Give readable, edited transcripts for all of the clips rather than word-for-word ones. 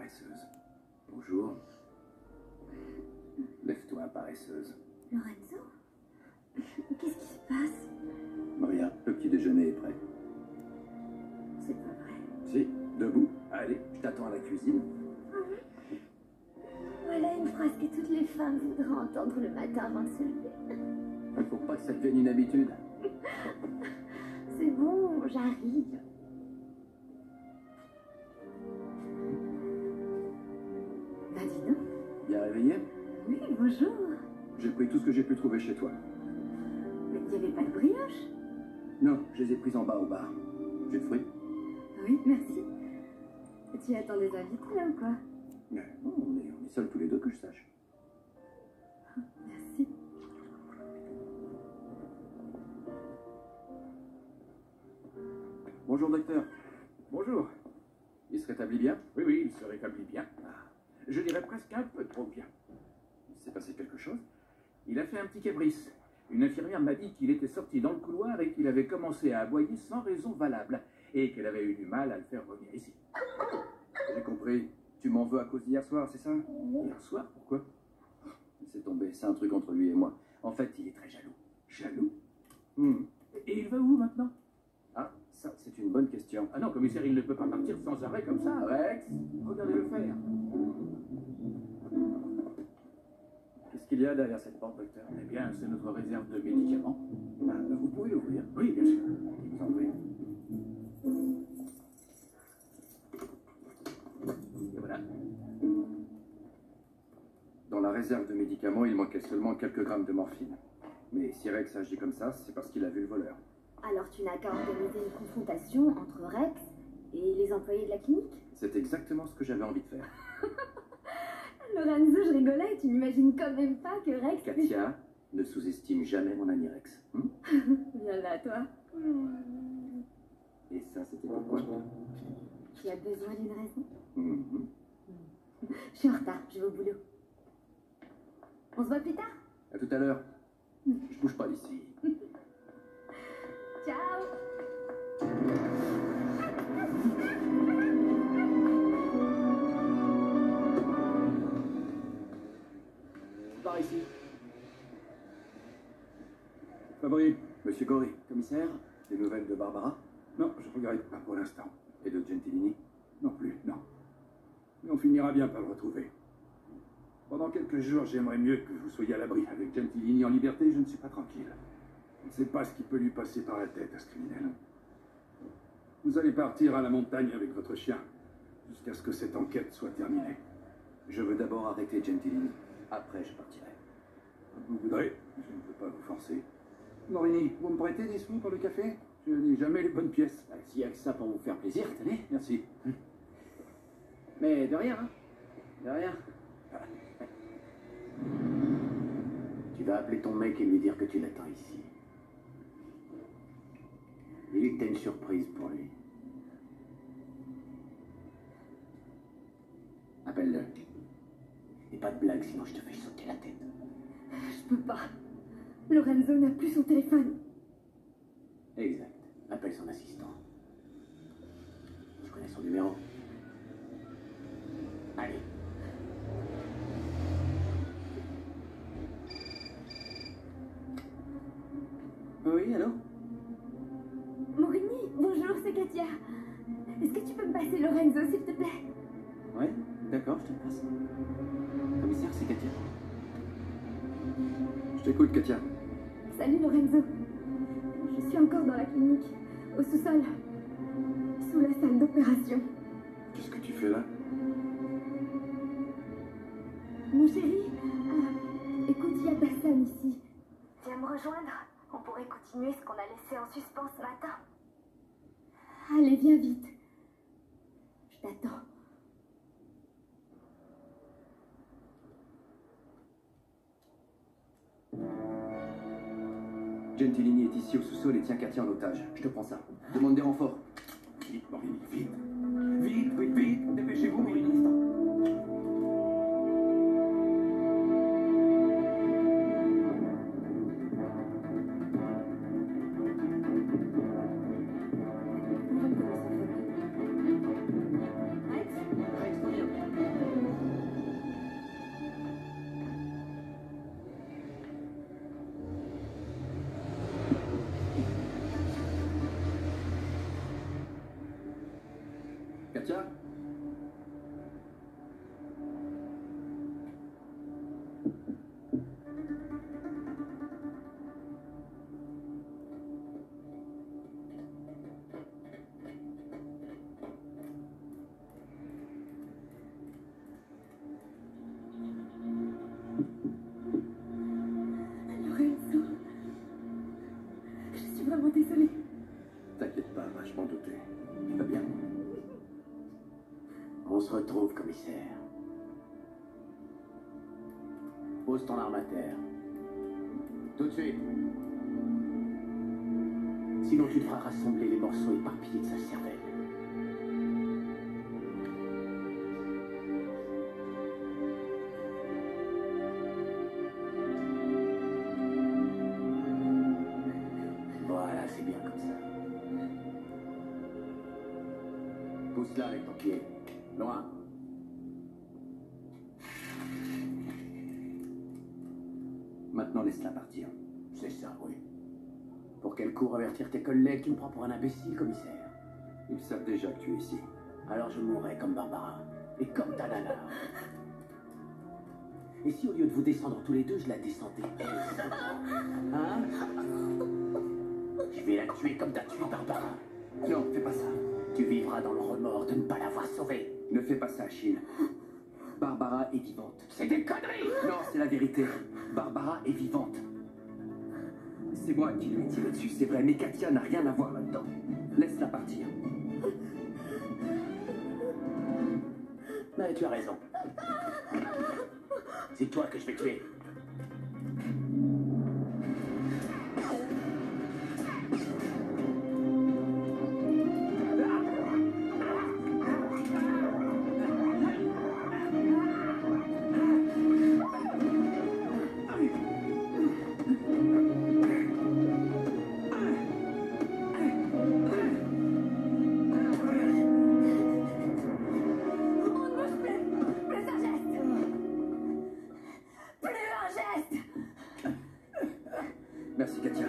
paresseuse. Bonjour. Lève-toi, paresseuse. Lorenzo? Qu'est-ce qui se passe? Regarde, le petit déjeuner est prêt. C'est pas vrai. Si, debout. Allez, je t'attends à la cuisine. Voilà une phrase que toutes les femmes voudraient entendre le matin avant de se lever. Il faut pas que ça devienne une habitude. C'est bon, j'arrive. Bah dis donc. Bien réveillé? Oui, bonjour. J'ai pris tout ce que j'ai pu trouver chez toi. Mais il n'y avait pas de brioche? Non, je les ai prises en bas au bar. J'ai de fruits? Oui, merci. Tu attends des invités là ou quoi? Mais non, on est seuls tous les deux que je sache. Merci. Bonjour, docteur. Bonjour. Il se rétablit bien? Oui, oui, il se rétablit bien. Je dirais presque un peu trop bien. Il s'est passé quelque chose? Il a fait un petit caprice. Une infirmière m'a dit qu'il était sorti dans le couloir et qu'il avait commencé à aboyer sans raison valable. Et qu'elle avait eu du mal à le faire revenir ici. J'ai compris. Tu m'en veux à cause d'hier soir, c'est ça? Hier soir, pourquoi? C'est tombé, c'est un truc entre lui et moi. En fait, il est très jaloux. Jaloux? Hmm. Et il va où maintenant? Ah, ça, c'est une bonne question. Ah non, commissaire, il ne peut pas partir sans arrêt comme ça. Rex, Regardez-le faire. qu'est-ce qu'il y a derrière cette porte, docteur? Eh bien, c'est notre réserve de médicaments. Ah, vous pouvez l'ouvrir? Oui, bien sûr. Je vous en prie. Et voilà. Dans la réserve de médicaments, il manquait seulement quelques grammes de morphine. Mais si Rex agit comme ça, c'est parce qu'il a vu le voleur. Alors tu n'as qu'à organiser une confrontation entre Rex et les employés de la clinique? C'est exactement ce que j'avais envie de faire. Lorenzo, je rigolais et tu n'imagines quand même pas que Rex... Katia, ne sous-estime jamais mon ami Rex. Viens là, toi. Et ça, c'était pourquoi? Tu as besoin d'une raison? Mhm. Je suis en retard, je vais au boulot. On se voit plus tard? À tout à l'heure. Je bouge pas d'ici. Ciao! Par ici. Fabri? Monsieur Gori, commissaire, des nouvelles de Barbara? Non, je regrette pas pour l'instant. Et de Gentilini? Non plus, non. Mais on finira bien par le retrouver. Pendant quelques jours, j'aimerais mieux que vous soyez à l'abri. Avec Gentilini en liberté, je ne suis pas tranquille. On ne sait pas ce qui peut lui passer par la tête à ce criminel. Vous allez partir à la montagne avec votre chien, jusqu'à ce que cette enquête soit terminée. Je veux d'abord arrêter Gentilini. Après, je partirai. Vous voudrez, je ne peux pas vous forcer. Morini, vous me prêtez des sous pour le café? Je n'ai jamais les bonnes pièces. S'il y a que ça pour vous faire plaisir, tenez. Merci. Mais de rien, hein. De rien. Tu vas appeler ton mec et lui dire que tu l'attends ici. Dis-lui que t'as une surprise pour lui. Appelle-le. Et pas de blague, sinon je te fais sauter la tête. Je peux pas. Lorenzo n'a plus son téléphone. Exact. Appelle son assistant. Je connais son numéro. Allez. Oui, allô? Morini, bonjour, c'est Katia. Est-ce que tu peux me passer Lorenzo, s'il te plaît? Ouais, d'accord, je te le passe. Commissaire, c'est Katia. Je t'écoute, Katia. Salut Lorenzo. Je suis encore dans la clinique, au sous-sol, sous la salle d'opération. Qu'est-ce que tu fais là? Mon chéri, écoute, il n'y a personne ici. Viens me rejoindre. On pourrait continuer ce qu'on a laissé en suspens ce matin. Allez, viens vite. Je t'attends. Gentilini est ici au sous-sol et tient Katia en otage. Je te prends ça. Demande des renforts. Vite, Morini, vite. Vite, vite, vite. Dépêchez-vous, Morini. Rex, Rex, reviens. Katia? Lorenzo, je suis vraiment désolée. T'inquiète pas, je m'en doutais. Tu vas bien? On se retrouve, commissaire. Pose ton arme à terre. Tout de suite. Sinon tu devras rassembler les morceaux éparpillés de sa cervelle. Voilà, c'est bien comme ça. Pousse-la avec ton pied. Loin. Maintenant, laisse-la partir. C'est ça, oui. Pour qu'elle court avertir tes collègues, tu me prends pour un imbécile, commissaire. Ils savent déjà que tu es ici. Alors je mourrai comme Barbara. Et comme ta nana. Et si au lieu de vous descendre tous les deux, je la descendais elle, hein? Je vais la tuer comme t'as tué Barbara. Non, fais pas ça. Tu vivras dans le remords de ne pas l'avoir sauvée. Ne fais pas ça, Achille. Barbara est vivante. C'est des conneries! Non, c'est la vérité. Barbara est vivante. C'est moi qui lui ai tiré dessus, c'est vrai, mais Katia n'a rien à voir là-dedans. Laisse-la partir. Mais tu as raison. C'est toi que je vais tuer. Merci, Katia.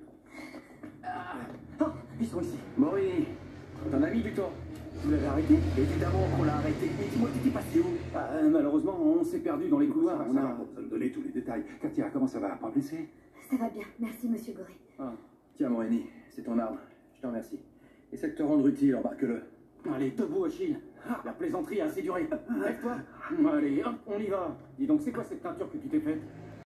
Oh, ils sont ici. Maury, ton ami du temps. Vous l'avez arrêté? Évidemment qu'on l'a arrêté. Mais dis-moi, t'étais passé où? Malheureusement, on s'est perdu dans les couloirs. Ça va, Ça me donner tous les détails. Katia, comment ça va? Pas blessé? Ça va bien, merci monsieur Goré. Ah. Tiens, Morini, c'est ton arme. Je te remercie. Essaie de te rendre utile, embarque-le. Allez, debout, Achille. La plaisanterie a assez duré. Lève-toi. Allez, hop, on y va. Dis donc, c'est quoi cette teinture que tu t'es faite?